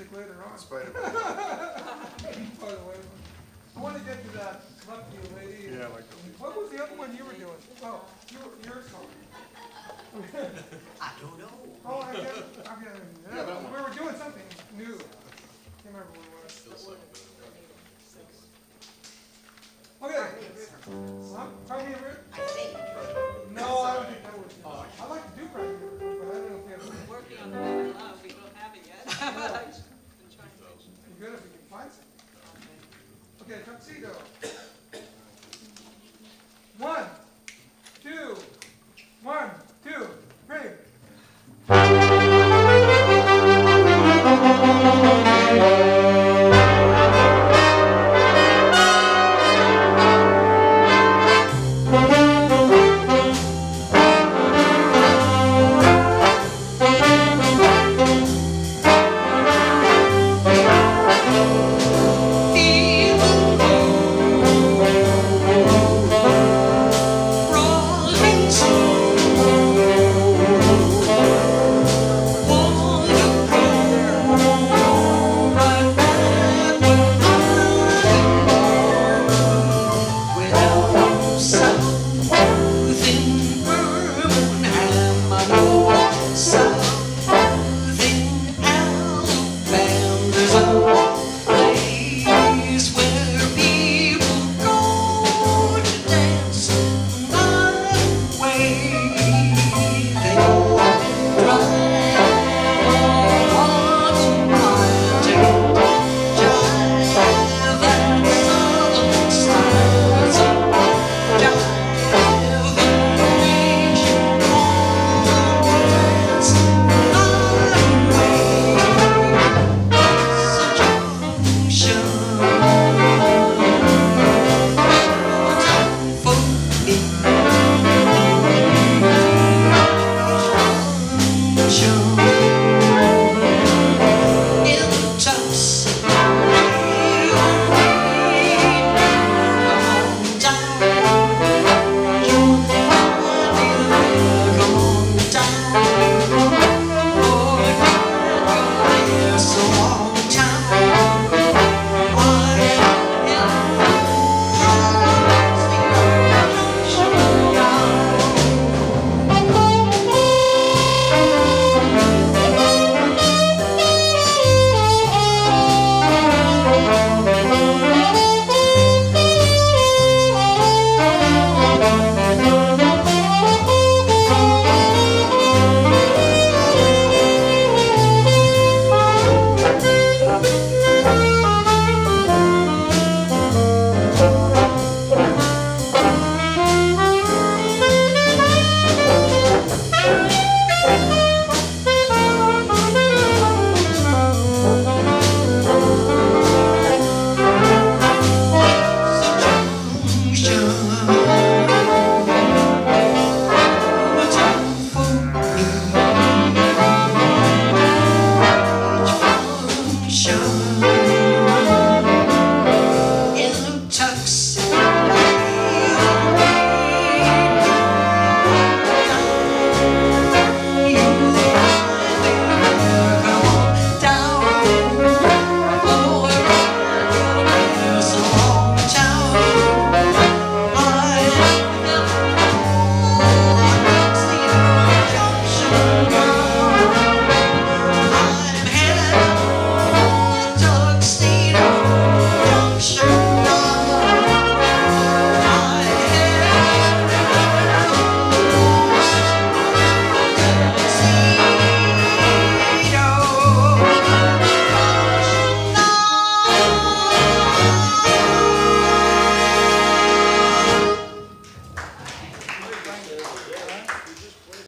music later on. Spider-Man. By the way, I want to get to that left you lady. Yeah, like. What was the other one you were doing? Oh, your song. I don't know. Oh, I get it. We were doing something new. Can't remember what it was. Okay. Huh? Crimea River? I think. No, I don't think that was. I like to do Crimea River, but I don't know if you have. Working on the one in love, we don't have it yet. Been trying to. Be good if we can find some. Okay, tuxedo.